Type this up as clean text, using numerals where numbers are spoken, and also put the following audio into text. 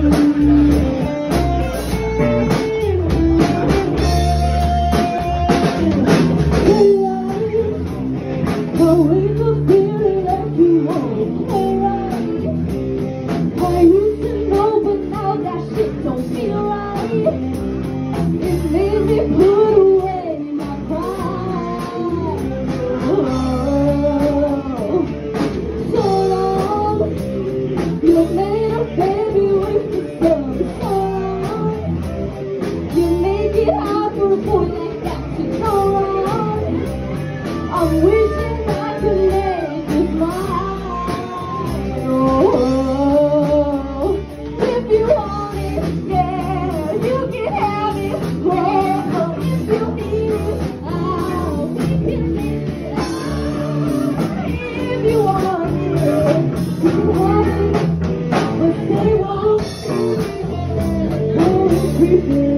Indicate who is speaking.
Speaker 1: I'm wishing I could make you smile. Oh, if you want it, yeah, you can have it. Oh, if you need it, oh, we can make it. If you want it, you can have it. But they won't. Oh,